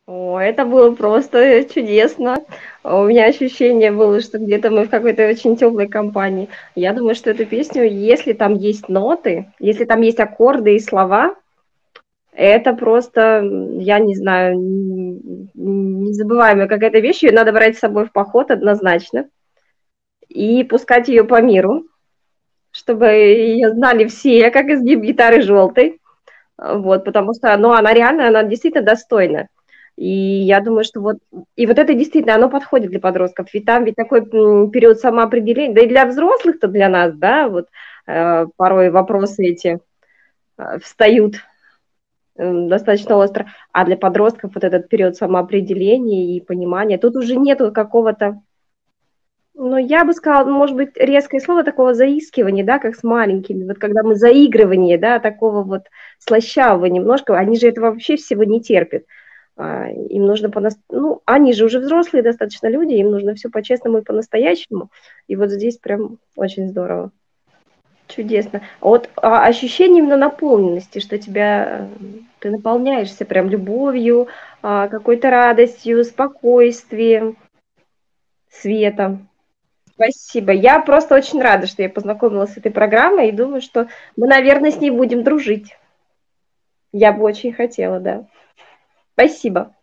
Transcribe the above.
О, это было просто чудесно. У меня ощущение было, что где-то мы в какой-то очень теплой компании. Я думаю, что эту песню, если там есть ноты, если там есть аккорды и слова, это просто, я не знаю, незабываемая какая-то вещь. Ее надо брать с собой в поход однозначно и пускать ее по миру, чтобы ее знали все, как изгиб гитары желтой. Вот, потому что, ну, она реально, она действительно достойна. И я думаю, что вот, и вот это действительно, оно подходит для подростков. Ведь там ведь такой период самоопределения, да и для взрослых-то, для нас, да, вот порой вопросы эти встают достаточно остро. А для подростков вот этот период самоопределения и понимания, тут уже нету какого-то, ну, я бы сказала, может быть, резкое слово такого заискивания, да, как с маленькими, вот когда мы заигрывание, да, такого вот слащавого немножко, они же этого вообще всего не терпят. Им нужно ну, они же уже взрослые достаточно люди, им нужно все по-честному и по-настоящему. И вот здесь прям очень здорово. Чудесно. А вот ощущение именно наполненности, что ты наполняешься прям любовью, какой-то радостью, спокойствием, светом. Спасибо. Я просто очень рада, что я познакомилась с этой программой и думаю, что мы, наверное, с ней будем дружить. Я бы очень хотела, да. Спасибо.